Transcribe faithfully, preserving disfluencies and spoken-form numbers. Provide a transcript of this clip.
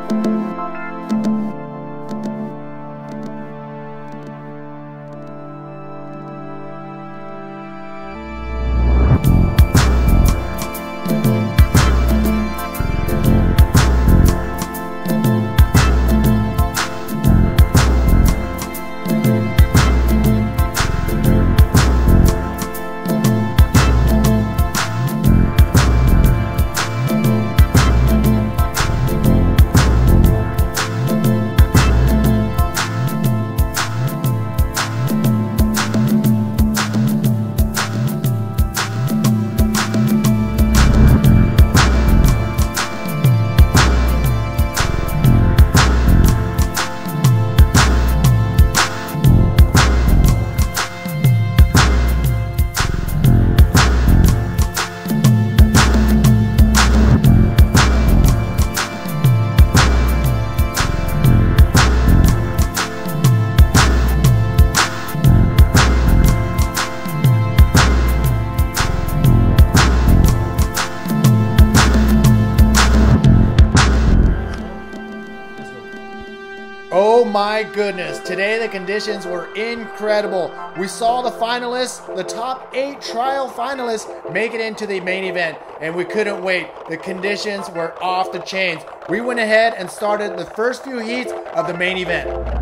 Oh my goodness, today the conditions were incredible. We saw the finalists, the top eight trial finalists, make it into the main event, and we couldn't wait. The conditions were off the chains. We went ahead and started the first few heats of the main event.